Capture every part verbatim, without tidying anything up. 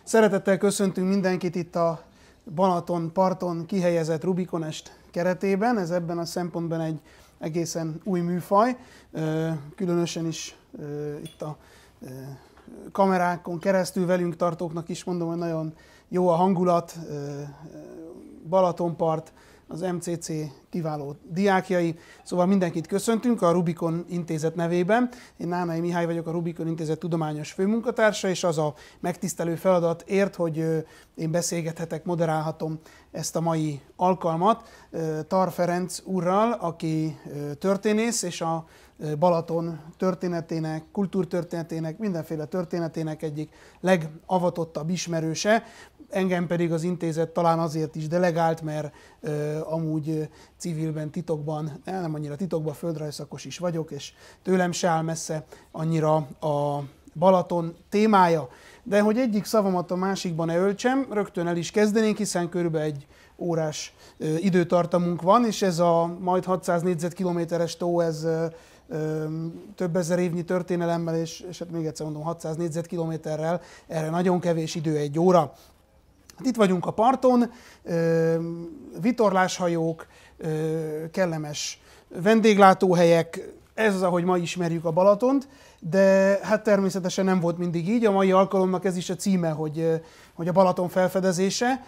Szeretettel köszöntünk mindenkit itt a Balaton parton kihelyezett Rubikonest keretében. Ez ebben a szempontban egy egészen új műfaj, különösen is itt a kamerákon keresztül velünk tartóknak is mondom, hogy nagyon jó a hangulat, Balatonpart, az em cé cé kiváló diákjai, szóval mindenkit köszöntünk a Rubikon Intézet nevében. Én Nánai Mihály vagyok, a Rubikon Intézet tudományos főmunkatársa, és az a megtisztelő feladat ért, hogy én beszélgethetek, moderálhatom ezt a mai alkalmat Tar Ferenc úrral, aki történész, és a Balaton történetének, kultúrtörténetének, mindenféle történetének egyik legavatottabb ismerőse. Engem pedig az intézet talán azért is delegált, mert ö, amúgy civilben, titokban, nem annyira titokban, földrajzszakos is vagyok, és tőlem se áll messze annyira a Balaton témája. De hogy egyik szavamat a másikban ne öltsem, rögtön el is kezdenénk, hiszen körülbelül egy órás ö, időtartamunk van, és ez a majd hatszáz négyzetkilométeres tó, ez ö, ö, több ezer évnyi történelemmel, és, és hát még egyszer mondom, hatszáz négyzetkilométerrel, erre nagyon kevés idő, egy óra. Hát itt vagyunk a parton, vitorláshajók, kellemes vendéglátóhelyek, ez az, ahogy ma ismerjük a Balatont, de hát természetesen nem volt mindig így. A mai alkalomnak ez is a címe, hogy, hogy a Balaton felfedezése.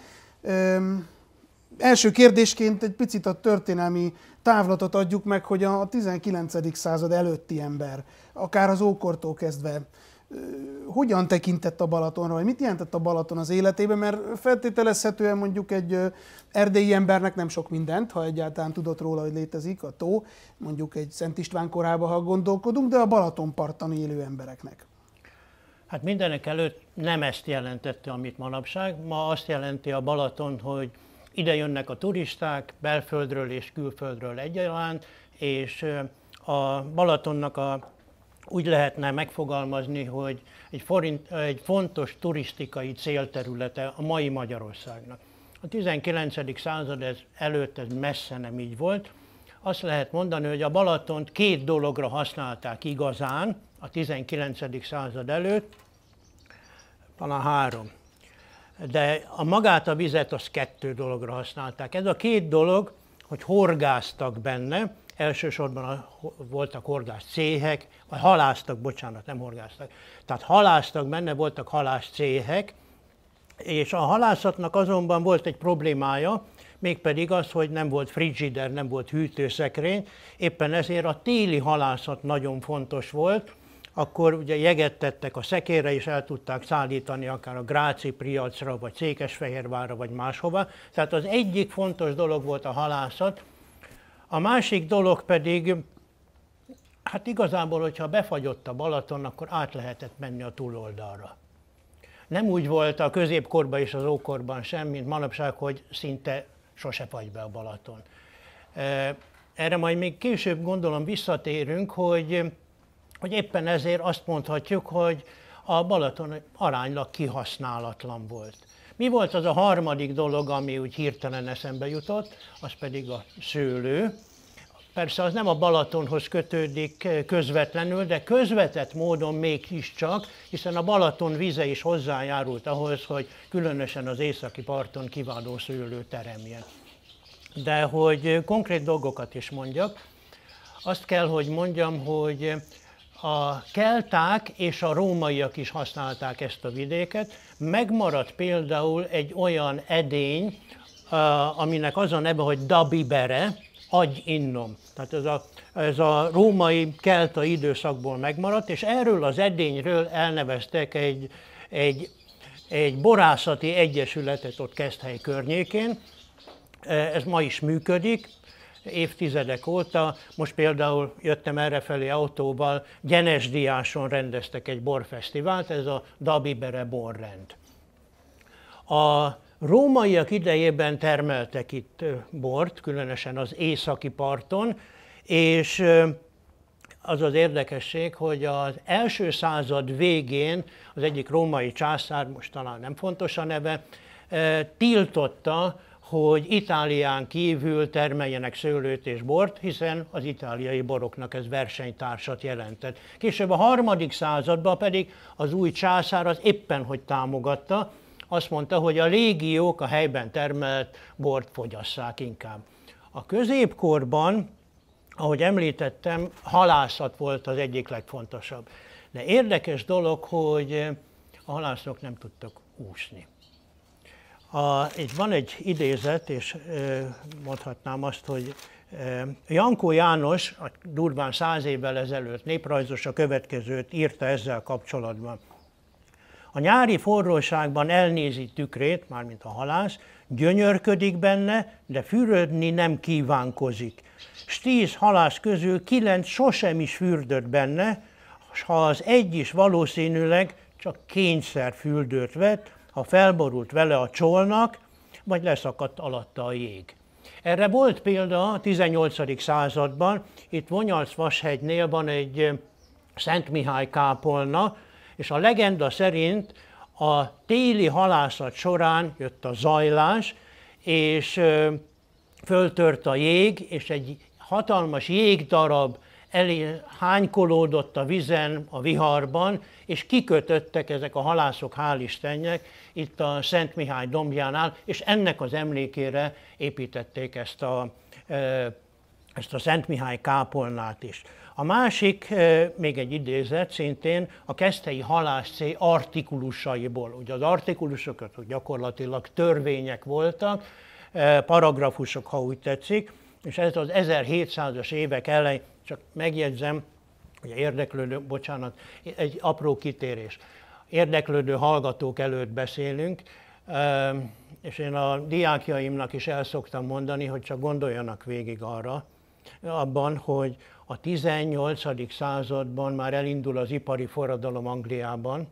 Első kérdésként egy picit a történelmi távlatot adjuk meg, hogy a tizenkilencedik század előtti ember, akár az ókortól kezdve, hogyan tekintett a Balatonra, vagy mit jelentett a Balaton az életében, mert feltételezhetően mondjuk egy erdélyi embernek nem sok mindent, ha egyáltalán tudott róla, hogy létezik a tó, mondjuk egy Szent István korában, ha gondolkodunk, de a Balatonparton élő embereknek. Hát mindenek előtt nem ezt jelentette, amit manapság. Ma azt jelenti a Balaton, hogy ide jönnek a turisták, belföldről és külföldről egyaránt, és a Balatonnak a úgy lehetne megfogalmazni, hogy egy, forint, egy fontos turisztikai célterülete a mai Magyarországnak. A tizenkilencedik század ez, előtt ez messze nem így volt. Azt lehet mondani, hogy a Balatont két dologra használták igazán a tizenkilencedik század előtt, talán három. De a magát a vizet az kettő dologra használták. Ez a két dolog, hogy horgáztak benne, elsősorban voltak horgász céhek, vagy halásztak, bocsánat, nem horgáztak. Tehát halásztak benne, voltak halász céhek, és a halászatnak azonban volt egy problémája, mégpedig az, hogy nem volt frigider, nem volt hűtőszekrény, éppen ezért a téli halászat nagyon fontos volt. Akkor ugye jeget tettek a szekérre, és el tudták szállítani akár a Gráci piacra, vagy Székesfehérvárra, vagy máshova. Tehát az egyik fontos dolog volt a halászat. A másik dolog pedig, hát igazából, hogyha befagyott a Balaton, akkor át lehetett menni a túloldalra. Nem úgy volt a középkorban és az ókorban sem, mint manapság, hogy szinte sose fagy be a Balaton. Erre majd még később gondolom visszatérünk, hogy, hogy éppen ezért azt mondhatjuk, hogy a Balaton aránylag kihasználatlan volt. Mi volt az a harmadik dolog, ami úgy hirtelen eszembe jutott, az pedig a szőlő. Persze az nem a Balatonhoz kötődik közvetlenül, de közvetett módon mégiscsak, hiszen a Balaton vize is hozzájárult ahhoz, hogy különösen az északi parton kiváló szőlő teremjen. De hogy konkrét dolgokat is mondjak, azt kell, hogy mondjam, hogy a kelták és a rómaiak is használták ezt a vidéket. Megmaradt például egy olyan edény, aminek az a neve, hogy dabibere, agy innom. Tehát ez a, ez a római kelta időszakból megmaradt, és erről az edényről elneveztek egy, egy, egy borászati egyesületet ott Keszthely környékén. Ez ma is működik. Évtizedek óta, most például jöttem errefelé autóval, Gyenesdiáson rendeztek egy borfesztivált, ez a Dabibere borrend. A rómaiak idejében termeltek itt bort, különösen az északi parton, és az az érdekesség, hogy az első század végén az egyik római császár, most talán nem fontos a neve, tiltotta, hogy Itálián kívül termeljenek szőlőt és bort, hiszen az itáliai boroknak ez versenytársat jelentett. Később a harmadik században pedig az új császár az éppen hogy támogatta, azt mondta, hogy a légiók a helyben termelt bort fogyasszák inkább. A középkorban, ahogy említettem, halászat volt az egyik legfontosabb. De érdekes dolog, hogy a halászok nem tudtak úszni. A, itt van egy idézet, és mondhatnám azt, hogy Jankó János, a durván száz évvel ezelőtt néprajzos a következőt írta ezzel kapcsolatban. A nyári forróságban elnézi tükrét, mármint a halász, gyönyörködik benne, de fürödni nem kívánkozik. S tíz halász közül kilenc sosem is fürdött benne, s ha az egy is valószínűleg csak kényszer fürdőt vett, ha felborult vele a csolnak, vagy leszakadt alatta a jég. Erre volt példa a tizennyolcadik században, itt Vonyarc-Vashegynél van egy Szent Mihály kápolna, és a legenda szerint a téli halászat során jött a zajlás, és föltört a jég, és egy hatalmas jégdarab elé hánykolódott a vizen, a viharban, és kikötöttek ezek a halászok, hál' Istennek, itt a Szent Mihály dombjánál, és ennek az emlékére építették ezt a, ezt a Szent Mihály kápolnát is. A másik, még egy idézet, szintén a Keszthelyi halászcéh artikulusaiból. Ugye az artikulusok gyakorlatilag törvények voltak, paragrafusok, ha úgy tetszik, és ez az ezerhétszázas évek elején, csak megjegyzem, hogy érdeklődő, bocsánat, egy apró kitérés. Érdeklődő hallgatók előtt beszélünk, és én a diákjaimnak is el szoktam mondani, hogy csak gondoljanak végig arra, abban, hogy a tizennyolcadik században már elindul az ipari forradalom Angliában,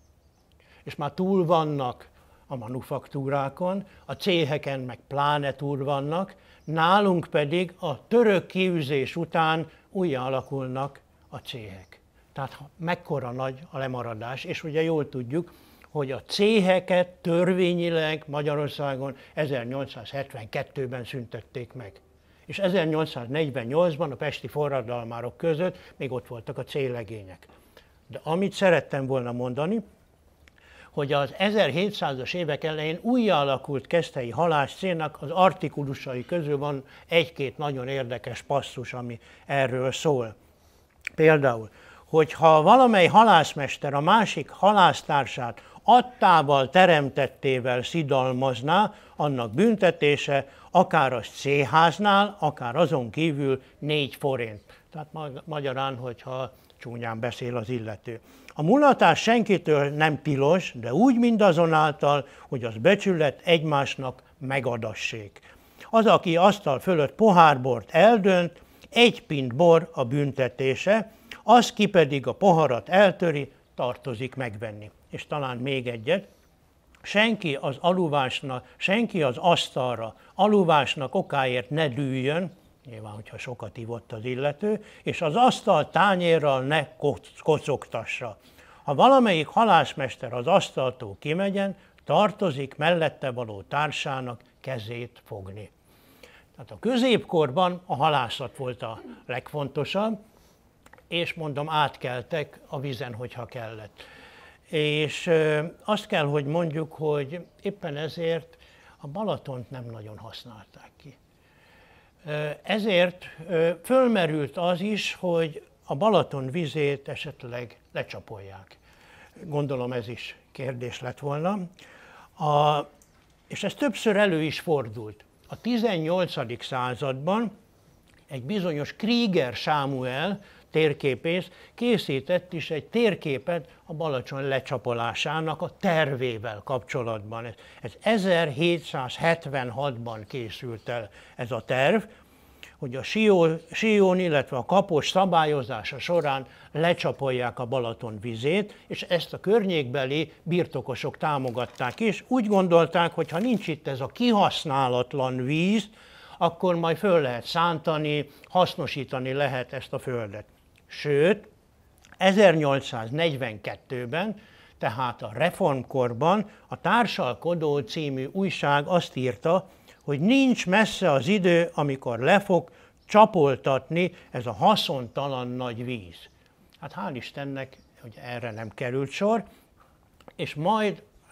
és már túl vannak a manufaktúrákon, a céheken meg pláne túl vannak, nálunk pedig a török kiűzés után újra alakulnak a céhek. Tehát mekkora nagy a lemaradás, és ugye jól tudjuk, hogy a céheket törvényileg Magyarországon ezernyolcszázhetvenkettőben szüntették meg. És ezernyolcszáznegyvennyolcban a pesti forradalmárok között még ott voltak a céhlegények. De amit szerettem volna mondani, hogy az ezerhétszázas évek elején újjáalakult keszthelyi halászcéhnek az artikulusai közül van egy-két nagyon érdekes passzus, ami erről szól. Például, hogyha valamely halászmester a másik halásztársát adtával, teremtettével szidalmazná, annak büntetése akár a céháznál, akár azon kívül négy forint. Tehát magyarán, hogyha csúnyán beszél az illető. A mulatás senkitől nem tilos, de úgy mindazonáltal, hogy az becsület egymásnak megadassék. Az, aki asztal fölött pohárbort eldönt, egy pint bor a büntetése, az, ki pedig a poharat eltöri, tartozik megvenni. És talán még egyet, senki az aluvásnak, senki az asztalra aluvásnak okáért ne dűljön, nyilván, hogyha sokat ivott az illető, és az asztal tányérral ne kocogtassa. Ha valamelyik halászmester az asztaltól kimegyen, tartozik mellette való társának kezét fogni. Tehát a középkorban a halászat volt a legfontosabb, és mondom, átkeltek a vizen, hogyha kellett. És azt kell, hogy mondjuk, hogy éppen ezért a Balatont nem nagyon használták ki. Ezért fölmerült az is, hogy a Balaton vizét esetleg lecsapolják. Gondolom ez is kérdés lett volna. A, és ez többször elő is fordult. A tizennyolcadik században egy bizonyos Krieger Sámuel térképész készített is egy térképet a Balaton lecsapolásának a tervével kapcsolatban. Ez ezerhétszázhetvenhatban készült el ez a terv, hogy a Sion, illetve a Kapos szabályozása során lecsapolják a Balaton vizét, és ezt a környékbeli birtokosok támogatták is. Úgy gondolták, hogy ha nincs itt ez a kihasználatlan víz, akkor majd föl lehet szántani, hasznosítani lehet ezt a földet. Sőt, ezernyolcszáznegyvenkettőben, tehát a reformkorban a Társalkodó című újság azt írta, hogy nincs messze az idő, amikor le fog csapoltatni ez a haszontalan nagy víz. Hát hál' Istennek, hogy erre nem került sor, és majd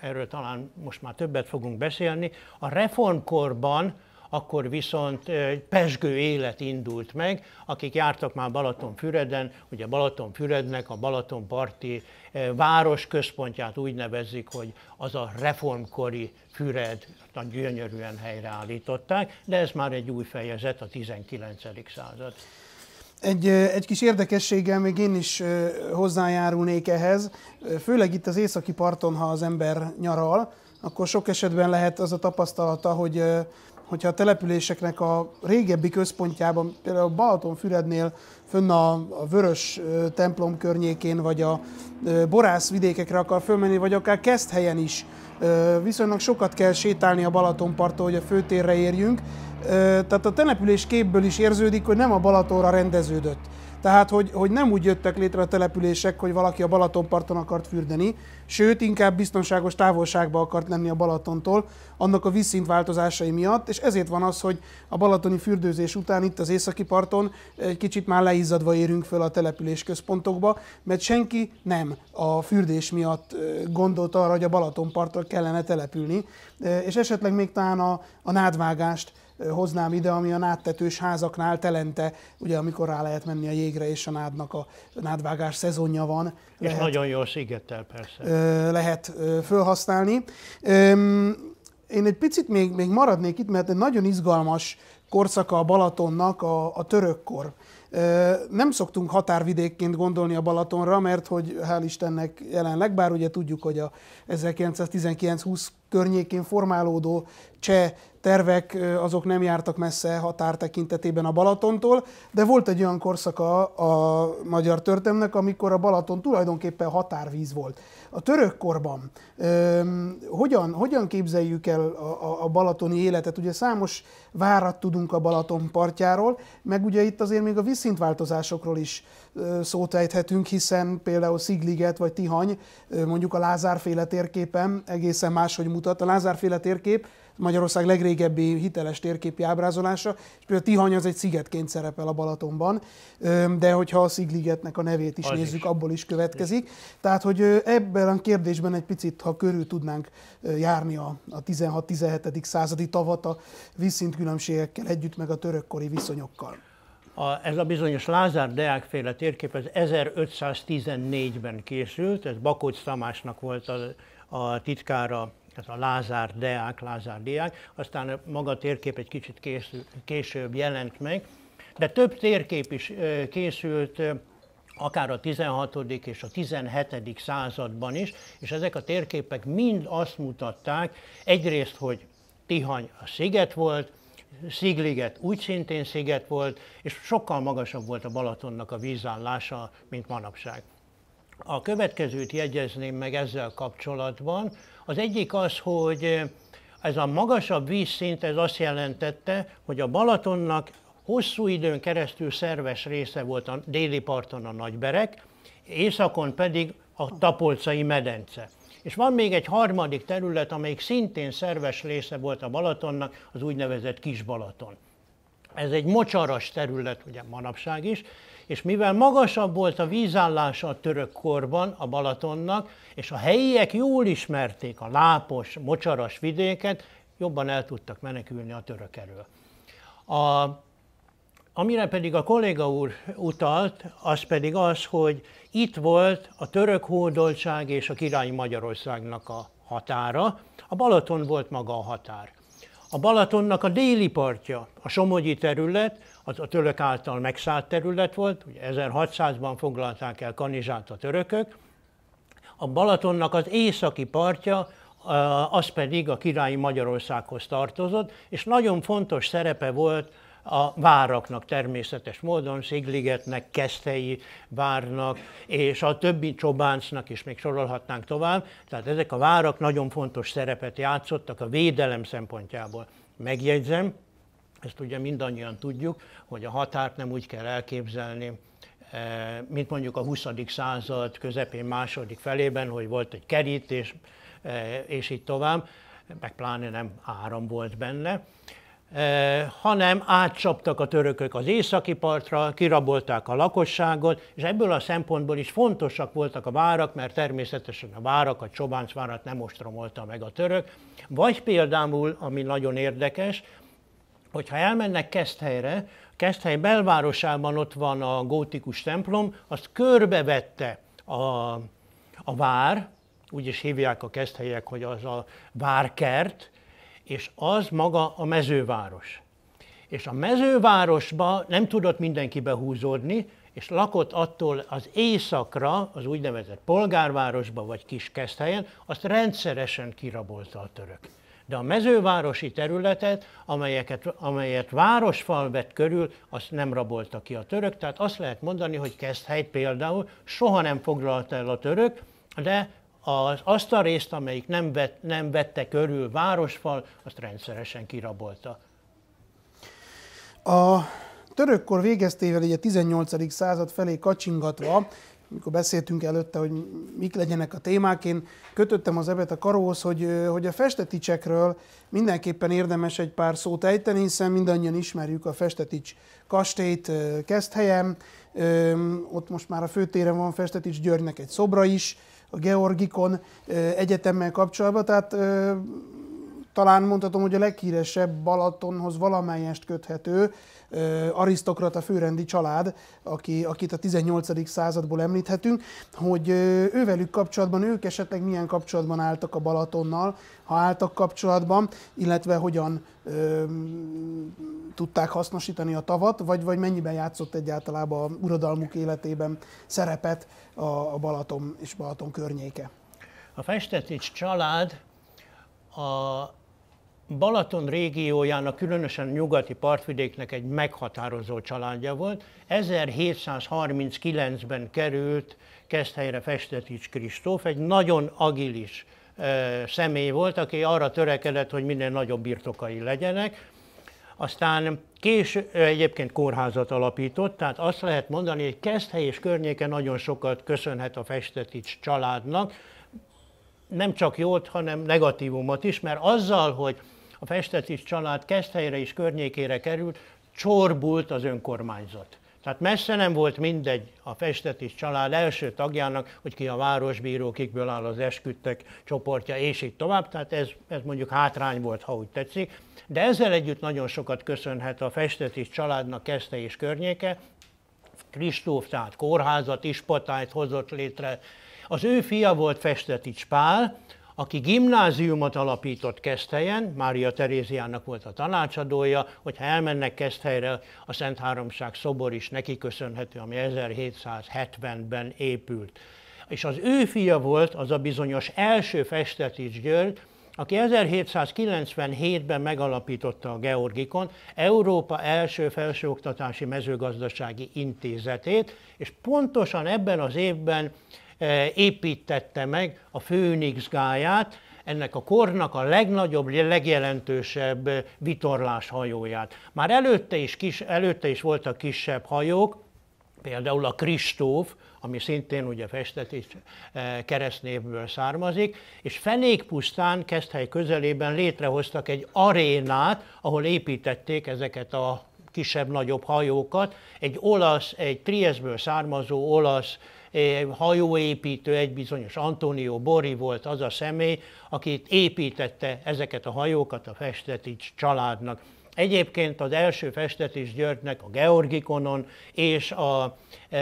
erről talán most már többet fogunk beszélni. A reformkorban akkor viszont pezsgő élet indult meg, akik jártak már Balatonfüreden, ugye Balatonfürednek a balatonparti város központját úgy nevezik, hogy az a reformkori Füred, gyönyörűen helyreállították, de ez már egy új fejezet, a tizenkilencedik század. Egy, egy kis érdekességgel még én is hozzájárulnék ehhez, főleg itt az északi parton, ha az ember nyaral, akkor sok esetben lehet az a tapasztalata, hogy hogyha a településeknek a régebbi központjában, például Balatonfürednél fönn a, a Vörös templom környékén, vagy a borász vidékekre akar fölmenni, vagy akár Keszthelyen is, viszonylag sokat kell sétálni a Balatonparton, hogy a főtérre érjünk. Tehát a település képből is érződik, hogy nem a Balatonra rendeződött. Tehát, hogy, hogy nem úgy jöttek létre a települések, hogy valaki a Balatonparton akart fürdeni, sőt, inkább biztonságos távolságba akart lenni a Balatontól, annak a vízszint változásai miatt, és ezért van az, hogy a balatoni fürdőzés után itt az északi parton egy kicsit már leizzadva érünk föl a település központokba, mert senki nem a fürdés miatt gondolta arra, hogy a Balatonparton kellene települni, és esetleg még talán a, a nádvágást hoznám ide, ami a nádtetős házaknál telente, ugye amikor rá lehet menni a jégre, és a nádnak a nádvágás szezonja van. És lehet, nagyon jól szigettel persze. Lehet felhasználni. Én egy picit még, még maradnék itt, mert egy nagyon izgalmas korszaka a Balatonnak a, a törökkor. Nem szoktunk határvidékként gondolni a Balatonra, mert hogy hál' Istennek jelenleg, bár ugye tudjuk, hogy a ezerkilencszáztizenkilenc-húsz környékén formálódó cseh tervek azok nem jártak messze határ tekintetében a Balatontól, de volt egy olyan korszaka a magyar történelemnek, amikor a Balaton tulajdonképpen határvíz volt. A török korban öm, hogyan, hogyan képzeljük el a, a balatoni életet? Ugye számos várat tudunk a Balaton partjáról, meg ugye itt azért még a vízszintváltozásokról is szót ejthetünk, hiszen például Szigliget vagy Tihany mondjuk a Lázár-féle térképen egészen máshogy mutat. A Lázár-féle térkép Magyarország legrégebbi hiteles térképi ábrázolása, és például Tihany az egy szigetként szerepel a Balatonban, de hogyha a Szigligetnek a nevét is az nézzük, is. Abból is következik. Tehát, hogy ebben a kérdésben egy picit, ha körül tudnánk járni a, a tizenhat-tizenhetedik századi tavat a vízszintkülönbségekkel együtt, meg a törökkori viszonyokkal. A, ez a bizonyos Lázár Deák féle térkép az ezerötszáztizennégyben készült, ez Bakócz Tamásnak volt a, a titkára, ez a Lázár Deák, Lázár Deák, aztán maga a térkép egy kicsit készül, később jelent meg, de több térkép is készült akár a tizenhatodik és a tizenhetedik században is, és ezek a térképek mind azt mutatták, egyrészt, hogy Tihany a sziget volt, Szigliget úgy szintén sziget volt, és sokkal magasabb volt a Balatonnak a vízállása, mint manapság. A következőt jegyezném meg ezzel kapcsolatban. Az egyik az, hogy ez a magasabb vízszint, ez azt jelentette, hogy a Balatonnak hosszú időn keresztül szerves része volt a déli parton a Nagyberek, északon pedig a Tapolcai medence. És van még egy harmadik terület, amelyik szintén szerves része volt a Balatonnak, az úgynevezett Kis-Balaton. Ez egy mocsaras terület, ugye manapság is, és mivel magasabb volt a vízállása a török korban a Balatonnak, és a helyiek jól ismerték a lápos, mocsaras vidéket, jobban el tudtak menekülni a török elől. A, amire pedig a kolléga úr utalt, az pedig az, hogy itt volt a török hódoltság és a királyi Magyarországnak a határa, a Balaton volt maga a határ. A Balatonnak a déli partja, a somogyi terület, az a török által megszállt terület volt, ugye ezerhatszázban foglalták el Kanizsát a törökök. A Balatonnak az északi partja, az pedig a királyi Magyarországhoz tartozott, és nagyon fontos szerepe volt a váraknak természetes módon, Szigligetnek, Keszthelyi várnak, és a többi Csobáncnak is még sorolhatnánk tovább. Tehát ezek a várak nagyon fontos szerepet játszottak a védelem szempontjából. Megjegyzem, ezt ugye mindannyian tudjuk, hogy a határt nem úgy kell elképzelni, mint mondjuk a huszadik század közepén, második felében, hogy volt egy kerítés, és így tovább, meg pláne nem áram volt benne. hanem átcsaptak a törökök az északi partra, kirabolták a lakosságot, és ebből a szempontból is fontosak voltak a várak, mert természetesen a várak, a Csobáncvárat nem ostromolta meg a török. Vagy például, ami nagyon érdekes, hogyha elmennek Keszthelyre, Keszthely belvárosában ott van a gótikus templom, azt körbevette a, a vár, úgy is hívják a keszthelyek, hogy az a várkert, és az maga a mezőváros. És a mezővárosba nem tudott mindenki behúzódni, és lakott attól az északra, az úgynevezett polgárvárosba vagy Kiskeszthelyen, azt rendszeresen kirabolta a török. De a mezővárosi területet, amelyeket, amelyet városfal vett körül, azt nem rabolta ki a török. Tehát azt lehet mondani, hogy Keszthelyt például soha nem foglalta el a török, de az, azt a részt, amelyik nem, vett, nem vette körül városfal, azt rendszeresen kirabolta. A törökkor végeztével így a tizennyolcadik század felé kacsingatva, amikor beszéltünk előtte, hogy mik legyenek a témák, én kötöttem az ebet a karóhoz, hogy, hogy a Festetichekről mindenképpen érdemes egy pár szót ejteni, hiszen mindannyian ismerjük a Festetics kastélyt Keszthelyen, ott most már a főtéren van Festetics Györgynek egy szobra is, a Georgikon egyetemmel kapcsolatban, tehát talán mondhatom, hogy a leghíresebb Balatonhoz valamelyest köthető arisztokrata főrendi család, aki, akit a tizennyolcadik századból említhetünk, hogy ővelük kapcsolatban, ők esetleg milyen kapcsolatban álltak a Balatonnal, ha álltak kapcsolatban, illetve hogyan ö, tudták hasznosítani a tavat, vagy, vagy mennyiben játszott egyáltalán a uradalmuk életében szerepet a, a Balaton és Balaton környéke. A Festetics család a Balaton régiójának, különösen a nyugati partvidéknek egy meghatározó családja volt. ezerhétszázharminckilencben került Keszthelyre Festetics Kristóf, egy nagyon agilis e, személy volt, aki arra törekedett, hogy minél nagyobb birtokai legyenek. Aztán később egyébként kórházat alapított, tehát azt lehet mondani, hogy Keszthely és környéke nagyon sokat köszönhet a Festetics családnak, nem csak jót, hanem negatívumot is, mert azzal, hogy a Festetics család Keszthelyre és környékére került, csorbult az önkormányzat. Tehát messze nem volt mindegy a Festetics család első tagjának, hogy ki a városbíró, kikből áll az esküdtek csoportja, és így tovább. Tehát ez, ez mondjuk hátrány volt, ha úgy tetszik. De ezzel együtt nagyon sokat köszönhet a Festetics családnak Keszthely és környéke. Kristóf tehát kórházat, ispotályt hozott létre. Az ő fia volt Festetics Pál, aki gimnáziumot alapított Keszthelyen, Mária Teréziának volt a tanácsadója, hogyha elmennek Keszthelyre, a Szent Háromság szobor is neki köszönhető, ami ezerhétszázhetvenben épült. És az ő fia volt az a bizonyos első Festetics György, aki ezerhétszázkilencvenhétben megalapította a Georgikon, Európa első felsőoktatási mezőgazdasági intézetét, és pontosan ebben az évben építette meg a Főnix gályát, ennek a kornak a legnagyobb, legjelentősebb vitorláshajóját. Már előtte is, kis, előtte is voltak kisebb hajók, például a Kristóf, ami szintén ugye Festetics keresztnévből származik, és Fenékpusztán, Keszthely közelében létrehoztak egy arénát, ahol építették ezeket a kisebb-nagyobb hajókat. Egy olasz, egy Triesztből származó olasz hajóépítő, egy bizonyos Antonio Bori volt az a személy, aki építette ezeket a hajókat a Festetics családnak. Egyébként az első Festetics Györgynek a Georgikonon és a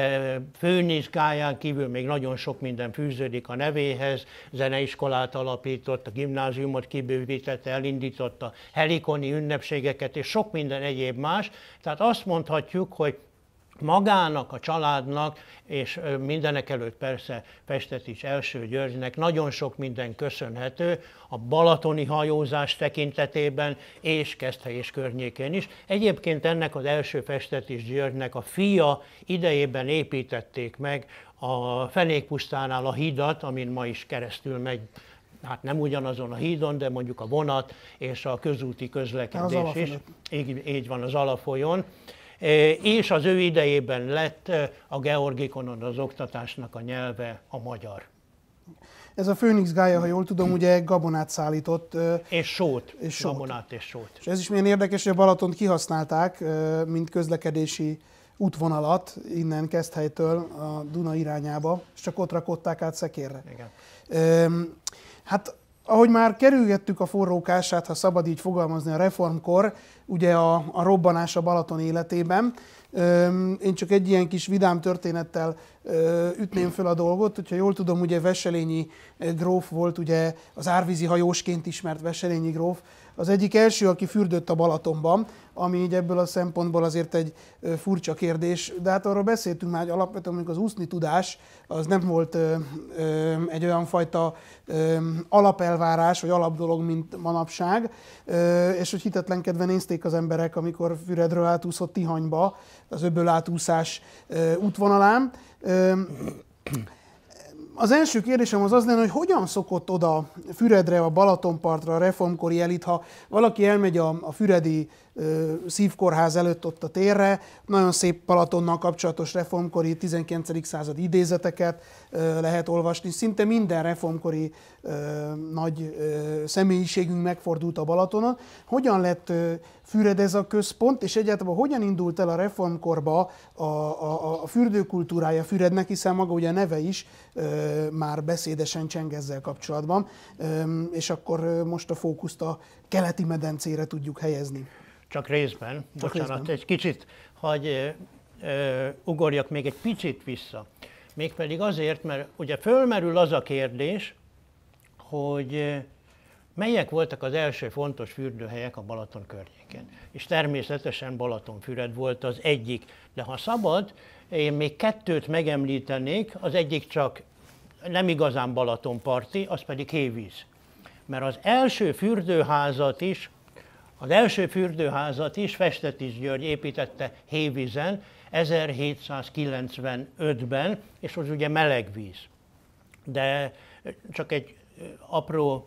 Főnix gályán kívül még nagyon sok minden fűződik a nevéhez. Zeneiskolát alapított, a gimnáziumot kibővítette, elindította helikoni ünnepségeket és sok minden egyéb más. Tehát azt mondhatjuk, hogy magának, a családnak, és mindenekelőtt persze Festetics első Györgynek nagyon sok minden köszönhető a balatoni hajózás tekintetében, és Keszthely és környékén is. Egyébként ennek az első Festetics Györgynek a fia idejében építették meg a Fenékpusztánál a hidat, amin ma is keresztül megy, hát nem ugyanazon a hídon, de mondjuk a vonat és a közúti közlekedés is. Így, így van, az Alafolyón. És az ő idejében lett a Georgikonon az oktatásnak a nyelve a magyar. Ez a Phoenix gálya, ha jól tudom, ugye gabonát szállított. És sót. És sót. Gabonát és sót. És ez is milyen érdekes, hogy a Balatont kihasználták, mint közlekedési útvonalat innen Keszthelytől a Duna irányába, és csak ott rakották át szekérre. Igen. Hát ahogy már kerülgettük a forrókását, ha szabad így fogalmazni, a reformkor, ugye a, a robbanás a Balaton életében. Én csak egy ilyen kis vidám történettel ütném föl a dolgot, hogyha jól tudom, ugye Wesselényi gróf volt, ugye az árvízi hajósként ismert Wesselényi gróf, az egyik első, aki fürdött a Balatonban, ami így ebből a szempontból azért egy furcsa kérdés, de hát arról beszéltünk már, hogy alapvetően mondjuk az úszni tudás az nem volt ö, ö, egy olyan fajta ö, alapelvárás, vagy alapdolog, mint manapság, ö, és hogy hitetlenkedve nézték az emberek, amikor Füredről átúszott Tihanyba, az öbből átúszás ö, útvonalán. Ö, Az első kérdésem az az lenne, hogy hogyan szokott oda Füredre, a Balatonpartra a reformkori elit, ha valaki elmegy a, a füredi ö, szívkórház előtt ott a térre, nagyon szép Balatonnal kapcsolatos reformkori tizenkilencedik század idézeteket ö, lehet olvasni, szinte minden reformkori ö, nagy ö, személyiségünk megfordult a Balatonon. Hogyan lett ö, Füred ez a központ, és egyáltalán hogyan indult el a reformkorba a, a, a fürdőkultúrája Fürednek, hiszen maga ugye a neve is ö, már beszédesen cseng ezzel kapcsolatban, ö, és akkor ö, most a fókuszt a keleti medencére tudjuk helyezni. Csak részben, Csak bocsánat, részben. egy kicsit, hagy ö, ö, ugorjak még egy picit vissza. Mégpedig azért, mert ugye fölmerül az a kérdés, hogy ö, melyek voltak az első fontos fürdőhelyek a Balaton környéken. És természetesen Balatonfüred volt az egyik. De ha szabad, én még kettőt megemlítenék, az egyik csak nem igazán balatonparti, az pedig Hévíz. Mert az első fürdőházat is, az első fürdőházat is Festetics György építette Hévízen ezerhétszázkilencvenötben, és az ugye meleg víz. De csak egy apró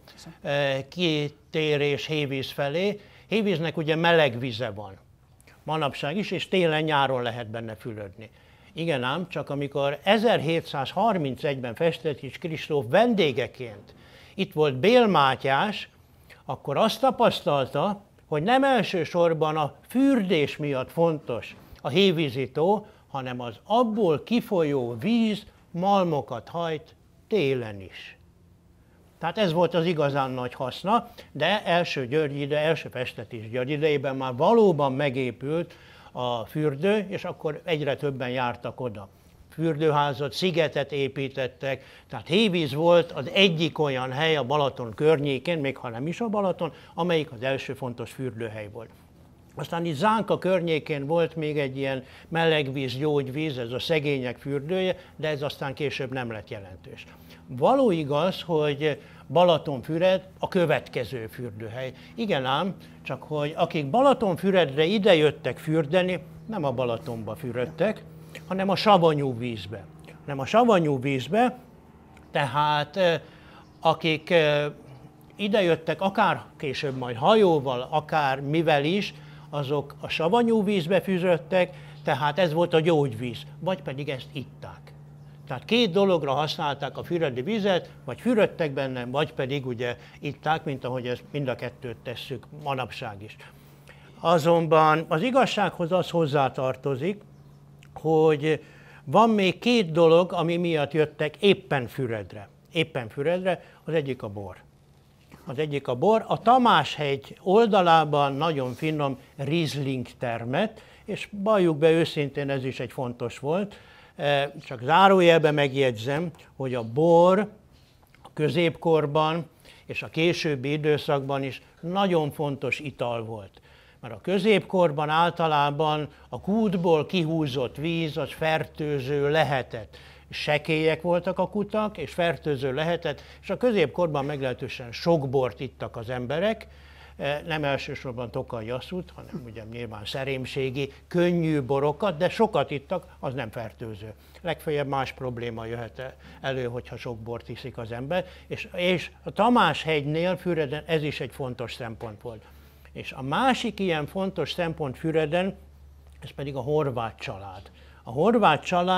kitérés Hévíz felé. Hévíznek ugye meleg vize van, manapság is, és télen-nyáron lehet benne fürödni. Igen ám, csak amikor ezerhétszázharmincegyben Festetics Kristóf vendégeként itt volt Bél Mátyás, akkor azt tapasztalta, hogy nem elsősorban a fürdés miatt fontos a hévízi tó, hanem az abból kifolyó víz malmokat hajt télen is. Tehát ez volt az igazán nagy haszna, de első György ide, első Festetics György idejében már valóban megépült a fürdő, és akkor egyre többen jártak oda. Fürdőházat, szigetet építettek, tehát Hévíz volt az egyik olyan hely a Balaton környékén, még ha nem is a Balaton, amelyik az első fontos fürdőhely volt. Aztán itt Zánka környékén volt még egy ilyen melegvíz, gyógyvíz, ez a szegények fürdője, de ez aztán később nem lett jelentős. Való igaz, hogy Balatonfüred a következő fürdőhely. Igen ám, csak hogy akik Balatonfüredre idejöttek fürdeni, nem a Balatonba fürödtek, hanem a savanyú vízbe. Nem a savanyú vízbe, tehát akik idejöttek akár később majd hajóval, akár mivel is, azok a savanyú vízbe fürödtek, tehát ez volt a gyógyvíz, vagy pedig ezt itták. Tehát két dologra használták a füredi vizet, vagy fürödtek benne, vagy pedig ugye itták, mint ahogy ezt mind a kettőt tesszük manapság is. Azonban az igazsághoz az hozzátartozik, hogy van még két dolog, ami miatt jöttek éppen Füredre. Éppen Füredre, az egyik a bor. Az egyik a bor. A Tamáshegy oldalában nagyon finom Riesling termet, és valljuk be őszintén, ez is egy fontos volt. Csak zárójelben megjegyzem, hogy a bor a középkorban és a későbbi időszakban is nagyon fontos ital volt. Mert a középkorban általában a kútból kihúzott víz az fertőző lehetett. Sekélyek voltak a kutak, és fertőző lehetett, és a középkorban meglehetősen sok bort ittak az emberek, nem elsősorban Tokaj Jasszút, hanem ugye nyilván szerémségi, könnyű borokat, de sokat ittak, az nem fertőző. Legfeljebb más probléma jöhet elő, hogyha sok bort iszik az ember, és, és a Tamáshegynél Füreden ez is egy fontos szempont volt. És a másik ilyen fontos szempont Füreden, ez pedig a horvát család. A horvát család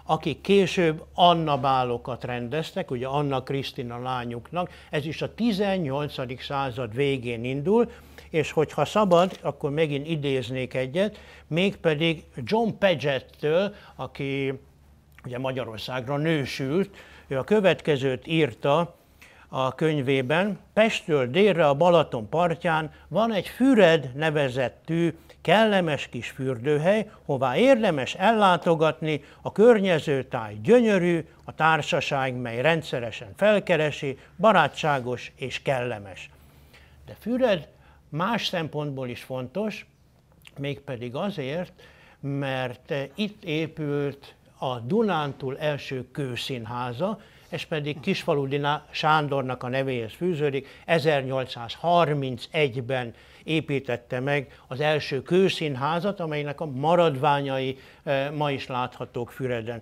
akik később Anna bálokat rendeztek, ugye Anna Krisztina lányuknak, ez is a tizennyolcadik század végén indul, és hogyha szabad, akkor megint idéznék egyet, mégpedig John Paget-től, aki ugye Magyarországra nősült, ő a következőt írta a könyvében: Pesttől délre a Balaton partján van egy Füred nevezettű kellemes kis fürdőhely, hová érdemes ellátogatni, a környező táj gyönyörű, a társaság, mely rendszeresen felkeresi, barátságos és kellemes. De Füred más szempontból is fontos, mégpedig azért, mert itt épült a Dunántúl első kőszínháza, ez pedig Kisfaludy Sándornak a nevéhez fűződik, ezernyolcszázharmincegyben építette meg az első kőszínházat, amelynek a maradványai ma is láthatók Füreden.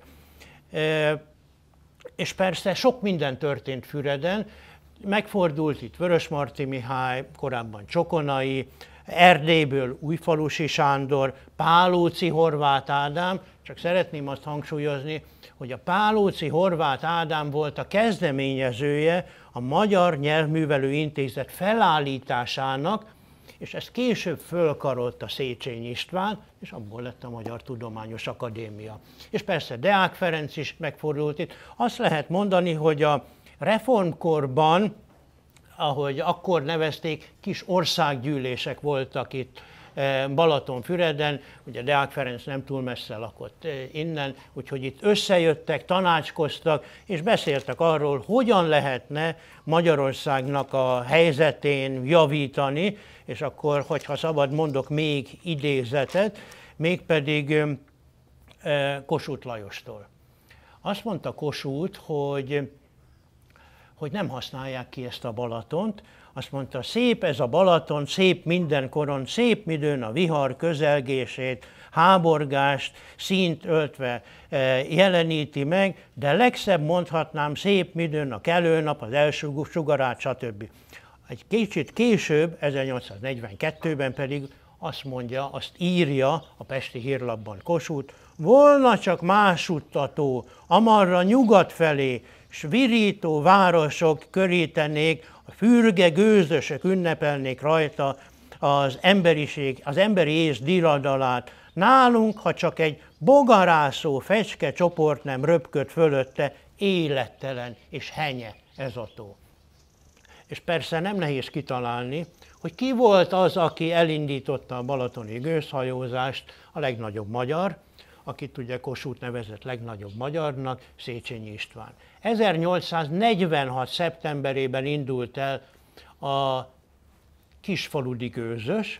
És persze sok minden történt Füreden, megfordult itt Vörösmarty Mihály, korábban Csokonai, Erdélyből Újfalusi Sándor, Pálóczy Horváth Ádám, csak szeretném azt hangsúlyozni, hogy a Pálóczy Horváth Ádám volt a kezdeményezője a Magyar Nyelvművelő Intézet felállításának, és ezt később fölkarolta Széchenyi István, és abból lett a Magyar Tudományos Akadémia. És persze Deák Ferenc is megfordult itt. Azt lehet mondani, hogy a reformkorban, ahogy akkor nevezték, kis országgyűlések voltak itt Balatonfüreden, ugye Deák Ferenc nem túl messze lakott innen, úgyhogy itt összejöttek, tanácskoztak, és beszéltek arról, hogyan lehetne Magyarországnak a helyzetén javítani, és akkor, hogyha szabad, mondok még idézetet, mégpedig Kossuth Lajostól. Azt mondta Kossuth, hogy hogy nem használják ki ezt a Balatont. Azt mondta, szép ez a Balaton, szép mindenkoron, szép midőn a vihar közelgését, háborgást, színt öltve jeleníti meg, de legszebb mondhatnám, szép midőn a kelőnap, az első sugarát, stb. Egy kicsit később, ezernyolcszáznegyvenkettőben pedig azt mondja, azt írja a Pesti Hírlapban Kossuth, volna csak más uttató, amarra nyugat felé, s virító városok körítenék, a fürge gőzösök ünnepelnék rajta az emberiség, az emberi ész diradalát. Nálunk, ha csak egy bogarászó fecske csoport nem röpköd fölötte, élettelen és henye ez a tó. És persze nem nehéz kitalálni, hogy ki volt az, aki elindította a balatoni gőzhajózást, a legnagyobb magyar, akit ugye Kossuth nevezett legnagyobb magyarnak, Széchenyi István. ezernyolcszáznegyvenhat. szeptemberében indult el a kisfaludi gőzös,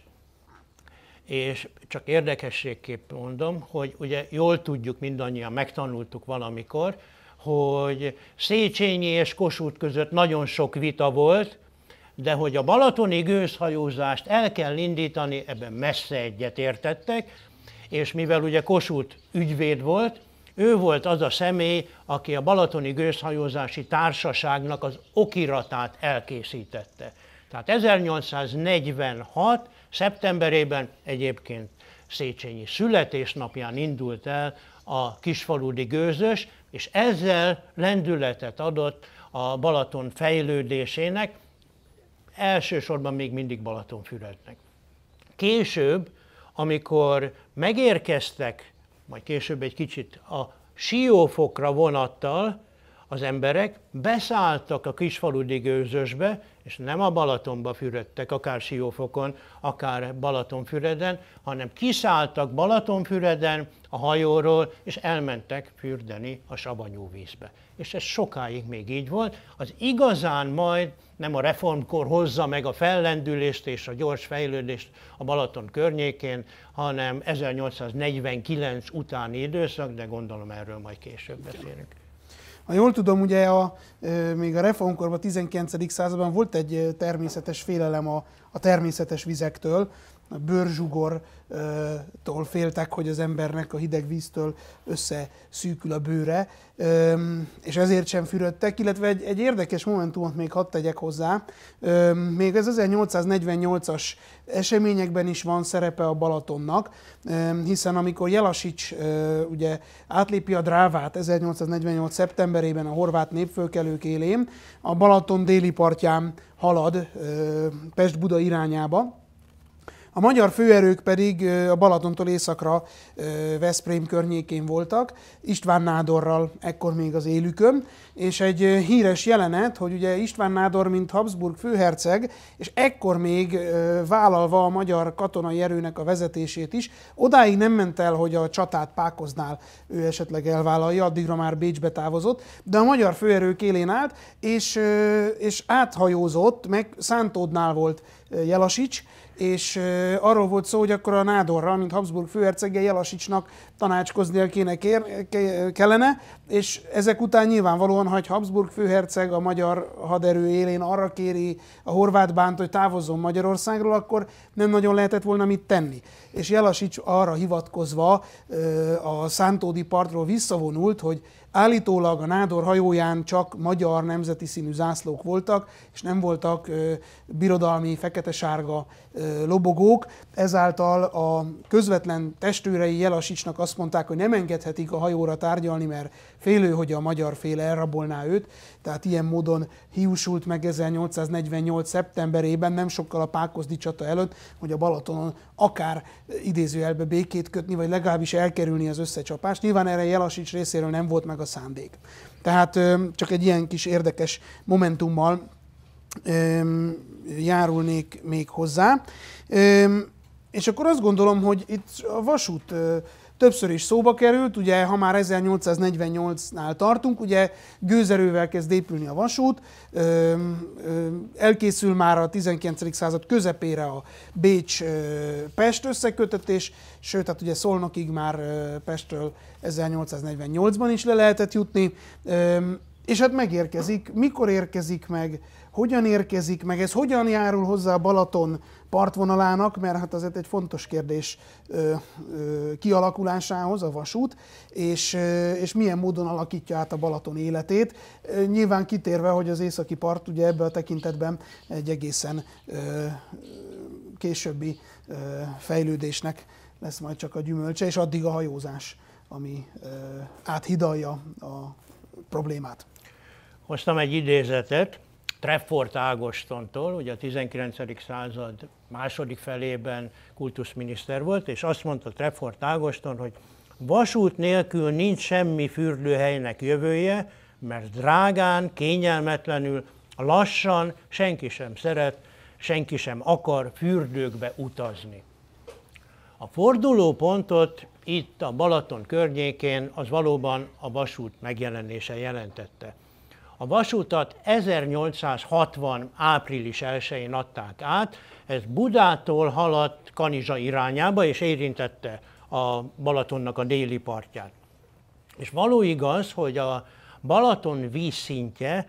és csak érdekességképp mondom, hogy ugye jól tudjuk, mindannyian megtanultuk valamikor, hogy Széchenyi és Kossuth között nagyon sok vita volt, de hogy a balatoni gőzhajózást el kell indítani, ebben messze egyetértettek, és mivel ugye Kossuth ügyvéd volt, ő volt az a személy, aki a Balatoni Gőzhajózási Társaságnak az okiratát elkészítette. Tehát ezernyolcszáznegyvenhat. szeptemberében egyébként Széchenyi születésnapján indult el a kisfaludi gőzös, és ezzel lendületet adott a Balaton fejlődésének, elsősorban még mindig Balatonfürednek. Később, amikor megérkeztek, majd később egy kicsit a Siófokra vonattal az emberek, beszálltak a kisfaludi gőzösbe, és nem a Balatonba fürödtek, akár Siófokon, akár Balatonfüreden, hanem kiszálltak Balatonfüreden a hajóról, és elmentek fürdeni a savanyú vízbe. És ez sokáig még így volt. Az igazán majd nem a reformkor hozza meg a fellendülést és a gyors fejlődést a Balaton környékén, hanem ezernyolcszáznegyvenkilenc utáni időszak, de gondolom erről majd később beszélünk. Ha jól tudom, ugye a, még a reformkorban, a tizenkilencedik században volt egy természetes félelem a, a természetes vizektől. a bőrzsugortól féltek, hogy az embernek a hideg víztől összeszűkül a bőre, és ezért sem fürödtek, illetve egy, egy érdekes momentumot még hadd tegyek hozzá. Még az ezernyolcszáznegyvennyolcas eseményekben is van szerepe a Balatonnak, hiszen amikor Jellasics ugye átlépi a Drávát ezernyolcszáznegyvennyolc szeptemberében a horvát népfölkelők élén, a Balaton déli partján halad Pest-Buda irányába. A magyar főerők pedig a Balatontól északra Veszprém környékén voltak, István nádorral ekkor még az élükön, és egy híres jelenet, hogy ugye István nádor, mint Habsburg főherceg, és ekkor még vállalva a magyar katonai erőnek a vezetését is, odáig nem ment el, hogy a csatát Pákoznál ő esetleg elvállalja, addigra már Bécsbe távozott, de a magyar főerők élén állt, és, és áthajózott, meg Szántódnál volt Jellasics, és arról volt szó, hogy akkor a nádorral, mint Habsburg főherceggel, Jellasicsnak tanácskoznia kéne, kér, kellene, és ezek után nyilvánvalóan, ha egy Habsburg főherceg a magyar haderő élén arra kéri a horvát bánt, hogy távozzon Magyarországról, akkor nem nagyon lehetett volna mit tenni. És Jellasics arra hivatkozva a szántódi partról visszavonult, hogy állítólag a nádor hajóján csak magyar nemzeti színű zászlók voltak, és nem voltak ö, birodalmi fekete-sárga ö, lobogók. Ezáltal a közvetlen testőrei Jellasicsnak azt mondták, hogy nem engedhetik a hajóra tárgyalni, mert félő, hogy a magyar fél elrabolná őt. Tehát ilyen módon hiúsult meg ezernyolcszáznegyvennyolc szeptemberében, nem sokkal a pákozdi csata előtt, hogy a Balatonon akár idézőjelbe békét kötni, vagy legalábbis elkerülni az összecsapást. Nyilván erre Jellasics részéről nem volt meg a szándék. Tehát csak egy ilyen kis érdekes momentummal járulnék még hozzá. És akkor azt gondolom, hogy itt a vasút többször is szóba került, ugye ha már ezernyolcszáznegyvennyolcnál tartunk, ugye gőzerővel kezd épülni a vasút, elkészül már a tizenkilencedik század közepére a Bécs-Pest összekötetés, sőt, hát ugye Szolnokig már Pestről ezernyolcszáznegyvennyolcban is le lehetett jutni, és hát megérkezik, mikor érkezik meg, hogyan érkezik meg, ez hogyan járul hozzá a Balaton partvonalának, mert hát azért egy fontos kérdés ö, ö, kialakulásához a vasút, és, ö, és milyen módon alakítja át a Balaton életét. Ö, nyilván kitérve, hogy az északi part ugye ebben a tekintetben egy egészen ö, későbbi ö, fejlődésnek lesz majd csak a gyümölcse, és addig a hajózás, ami ö, áthidalja a problémát. Hoztam egy idézetet Treffort Ágostontól, ugye a tizenkilencedik század második felében kultuszminiszter volt, és azt mondta Treffort Ágoston, hogy vasút nélkül nincs semmi fürdőhelynek jövője, mert drágán, kényelmetlenül, lassan, senki sem szeret, senki sem akar fürdőkbe utazni. A fordulópontot itt a Balaton környékén az valóban a vasút megjelenése jelentette. A vasútat ezernyolcszázhatvan április elsején adták át, ez Budától haladt Kanizsa irányába, és érintette a Balatonnak a déli partját. És való igaz, hogy a Balaton vízszintje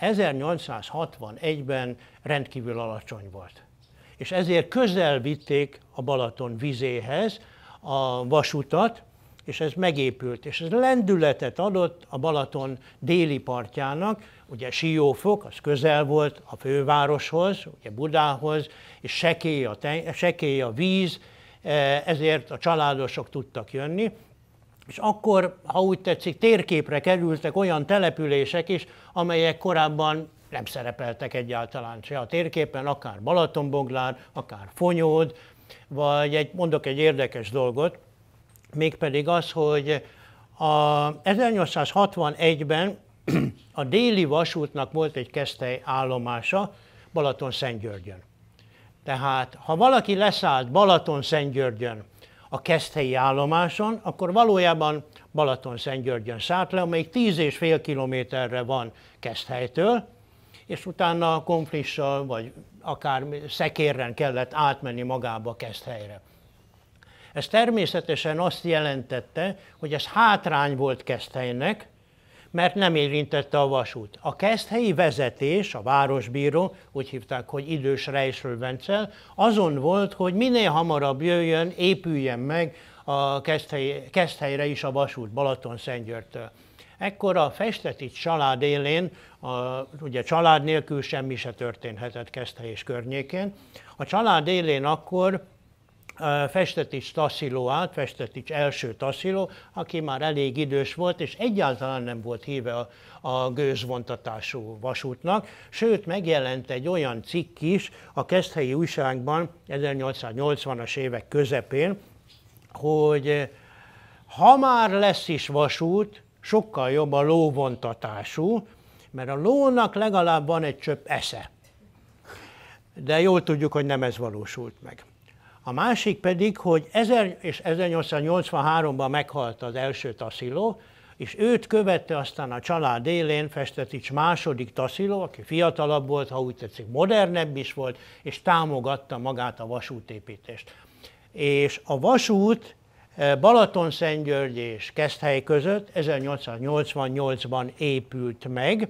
ezernyolcszázhatvanegyben rendkívül alacsony volt. És ezért közel vitték a Balaton vizéhez a vasutat, és ez megépült, és ez lendületet adott a Balaton déli partjának, ugye Siófok, az közel volt a fővároshoz, ugye Budához, és sekély a, ten, sekély a víz, ezért a családosok tudtak jönni, és akkor, ha úgy tetszik, térképre kerültek olyan települések is, amelyek korábban nem szerepeltek egyáltalán se a térképen, akár Balatonboglár, akár Fonyód, vagy egy, mondok egy érdekes dolgot, mégpedig az, hogy a ezernyolcszázhatvanegyben a déli vasútnak volt egy keszthely állomása Balatonszentgyörgyön. Tehát, ha valaki leszállt Balatonszentgyörgyön a keszthelyi állomáson, akkor valójában Balatonszentgyörgyön szállt le, amelyik tíz és fél kilométerre van Keszthelytől, és utána konflissal, vagy akár szekérren kellett átmenni magába a Keszthelyre. Ez természetesen azt jelentette, hogy ez hátrány volt Keszthelynek, mert nem érintette a vasút. A keszthelyi vezetés, a városbíró, úgy hívták, hogy idős Reiszről Vencel, azon volt, hogy minél hamarabb jöjjön, épüljen meg a Keszthely, Keszthelyre is a vasút Balatonszentgyörgytől. Ekkor a Festetics család élén, a, ugye család nélkül semmi se történhetett Keszthely és környékén, a család élén akkor Festetics Tassilo állt, Festetics első Tassilo, aki már elég idős volt, és egyáltalán nem volt híve a, a gőzvontatású vasútnak, sőt megjelent egy olyan cikk is a Keszthelyi újságban ezernyolcszáznyolcvanas évek közepén, hogy ha már lesz is vasút, sokkal jobb a lóvontatású, mert a lónak legalább van egy csöpp esze. De jól tudjuk, hogy nem ez valósult meg. A másik pedig, hogy ezernyolcszáznyolcvanháromban meghalt az első Tassilo, és őt követte aztán a család élén Festetics második Tassilo, aki fiatalabb volt, ha úgy tetszik, modernebb is volt, és támogatta magát a vasútépítést. És a vasút Balatonszentgyörgy és Keszthely között ezernyolcszáznyolcvannyolcban épült meg.